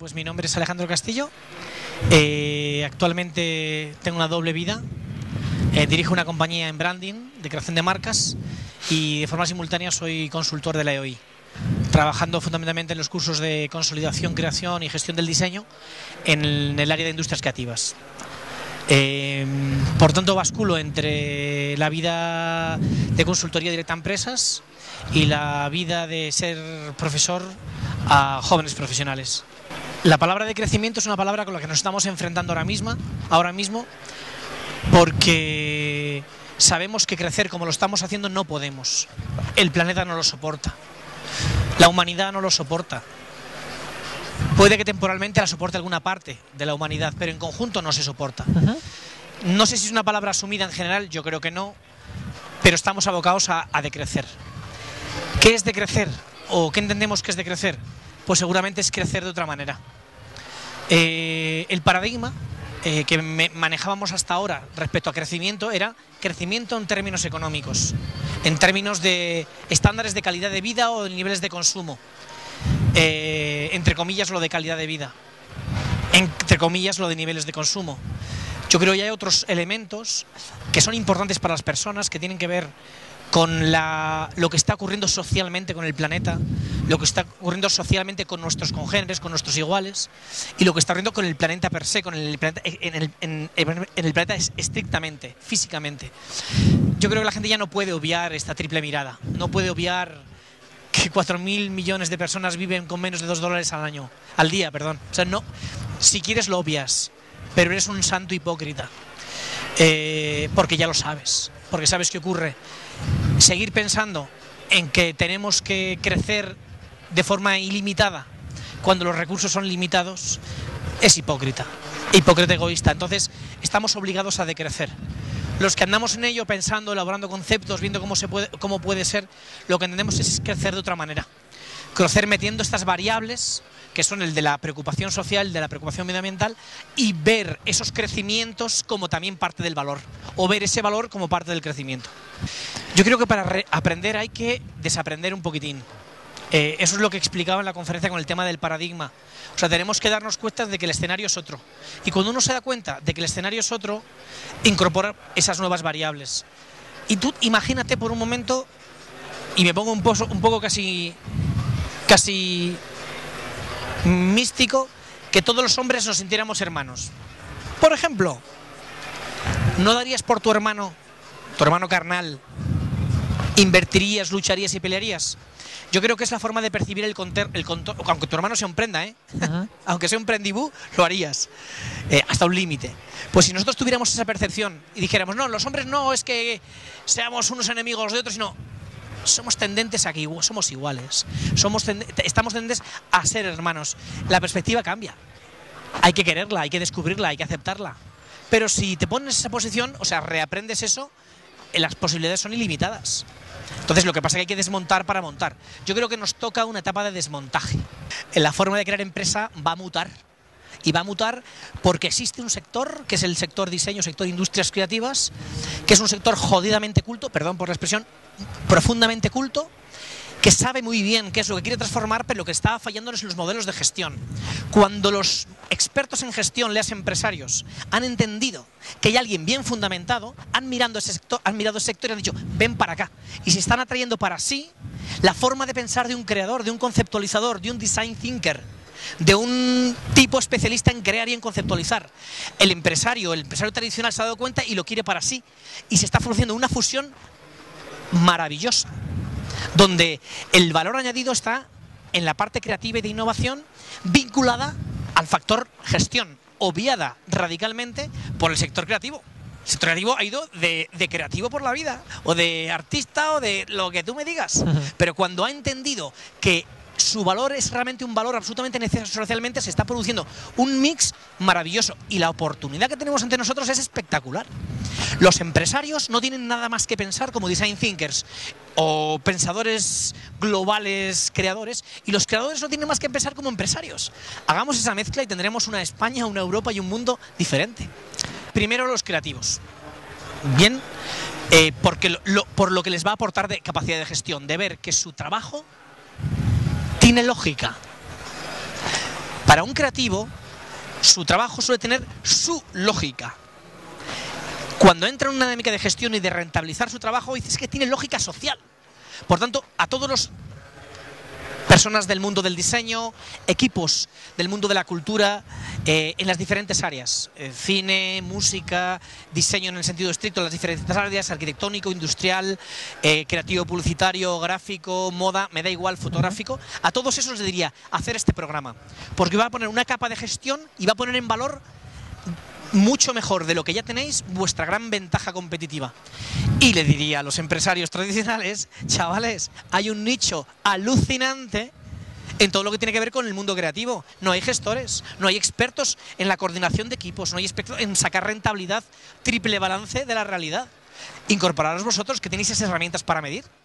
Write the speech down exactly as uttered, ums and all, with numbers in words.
Pues mi nombre es Alejandro Castillo, eh, actualmente tengo una doble vida, eh, dirijo una compañía en branding, de creación de marcas, y de forma simultánea soy consultor de la E O I, trabajando fundamentalmente en los cursos de consolidación, creación y gestión del diseño en el, en el área de industrias creativas. Eh, por tanto, basculo entre la vida de consultoría directa a empresas y la vida de ser profesor a jóvenes profesionales. La palabra de crecimiento es una palabra con la que nos estamos enfrentando ahora mismo, ahora mismo porque sabemos que crecer como lo estamos haciendo no podemos. El planeta no lo soporta, la humanidad no lo soporta. Puede que temporalmente la soporte alguna parte de la humanidad, pero en conjunto no se soporta. Uh-huh. No sé si es una palabra asumida en general, yo creo que no, pero estamos abocados a, a decrecer. ¿Qué es decrecer? ¿O qué entendemos que es decrecer? Pues seguramente es crecer de otra manera. Eh, el paradigma eh, que me manejábamos hasta ahora respecto a crecimiento era crecimiento en términos económicos, en términos de estándares de calidad de vida o de niveles de consumo. Eh, entre comillas lo de calidad de vida, entre comillas lo de niveles de consumo. Yo creo que hay otros elementos que son importantes para las personas, que tienen que ver con la, lo que está ocurriendo socialmente con el planeta, lo que está ocurriendo socialmente con nuestros congéneres, con nuestros iguales, y lo que está ocurriendo con el planeta per se, con el planeta, en, el, en, en el planeta estrictamente, físicamente. Yo creo que la gente ya no puede obviar esta triple mirada, no puede obviar que cuatro mil millones de personas viven con menos de dos dólares al año, al día, perdón. O sea, no, si quieres lo obvias, pero eres un santo hipócrita, eh, porque ya lo sabes, porque sabes qué ocurre. Seguir pensando en que tenemos que crecer de forma ilimitada cuando los recursos son limitados es hipócrita, hipócrita egoísta. Entonces estamos obligados a decrecer. Los que andamos en ello pensando, elaborando conceptos, viendo cómo, se puede, cómo puede ser, lo que entendemos es crecer de otra manera. Crecer metiendo estas variables, que son el de la preocupación social, el de la preocupación medioambiental, y ver esos crecimientos como también parte del valor, o ver ese valor como parte del crecimiento. Yo creo que para aprender hay que desaprender un poquitín. Eh, eso es lo que explicaba en la conferencia con el tema del paradigma. O sea, tenemos que darnos cuenta de que el escenario es otro. Y cuando uno se da cuenta de que el escenario es otro, incorpora esas nuevas variables. Y tú imagínate por un momento, y me pongo un poco, un poco casi, casi místico, que todos los hombres nos sintiéramos hermanos. Por ejemplo, ¿no darías por tu hermano, tu hermano carnal, invertirías, lucharías y pelearías? Yo creo que es la forma de percibir el contorno, aunque tu hermano sea un prenda, ¿eh? Uh-huh. Aunque sea un prendibú, lo harías, eh, hasta un límite. Pues si nosotros tuviéramos esa percepción y dijéramos, no, los hombres no es que seamos unos enemigos de otros, sino somos tendentes a que somos iguales, somos tend estamos tendentes a ser hermanos. La perspectiva cambia, hay que quererla, hay que descubrirla, hay que aceptarla. Pero si te pones en esa posición, o sea, reaprendes eso, las posibilidades son ilimitadas. Entonces lo que pasa es que hay que desmontar para montar. Yo creo que nos toca una etapa de desmontaje. La forma de crear empresa va a mutar. Y va a mutar porque existe un sector, que es el sector diseño, sector industrias creativas, que es un sector jodidamente culto, perdón por la expresión, profundamente culto, que sabe muy bien qué es lo que quiere transformar, pero lo que está fallando es los modelos de gestión. Cuando los expertos en gestión, leas empresarios, han entendido que hay alguien bien fundamentado, han mirado ese sector, han mirado ese sector y han dicho, ven para acá. Y se están atrayendo para sí la forma de pensar de un creador, de un conceptualizador, de un design thinker, de un tipo especialista en crear y en conceptualizar. El empresario, el empresario tradicional se ha dado cuenta y lo quiere para sí. Y se está produciendo una fusión maravillosa, donde el valor añadido está en la parte creativa y de innovación vinculada al factor gestión, obviada radicalmente por el sector creativo. El sector creativo ha ido de, de creativo por la vida, o de artista, o de lo que tú me digas. Uh-huh. Pero cuando ha entendido que su valor es realmente un valor absolutamente necesario socialmente, se está produciendo un mix maravilloso y la oportunidad que tenemos ante nosotros es espectacular. Los empresarios no tienen nada más que pensar como design thinkers o pensadores globales creadores, y los creadores no tienen más que pensar como empresarios. Hagamos esa mezcla y tendremos una España, una Europa y un mundo diferente. Primero los creativos. Bien, eh, porque lo, lo, por lo que les va a aportar de capacidad de gestión, de ver que su trabajo tiene lógica. Para un creativo, su trabajo suele tener su lógica. Cuando entra en una dinámica de gestión y de rentabilizar su trabajo, dices que tiene lógica social. Por tanto, a todos los personas del mundo del diseño, equipos del mundo de la cultura, eh, en las diferentes áreas, eh, cine, música, diseño en el sentido estricto, las diferentes áreas, arquitectónico, industrial, eh, creativo, publicitario, gráfico, moda, me da igual, fotográfico, a todos esos les diría hacer este programa, porque va a poner una capa de gestión y va a poner en valor mucho mejor de lo que ya tenéis vuestra gran ventaja competitiva. Y le diría a los empresarios tradicionales, chavales, hay un nicho alucinante en todo lo que tiene que ver con el mundo creativo. No hay gestores, no hay expertos en la coordinación de equipos, no hay expertos en sacar rentabilidad, triple balance de la realidad. Incorporaros vosotros, que tenéis esas herramientas para medir.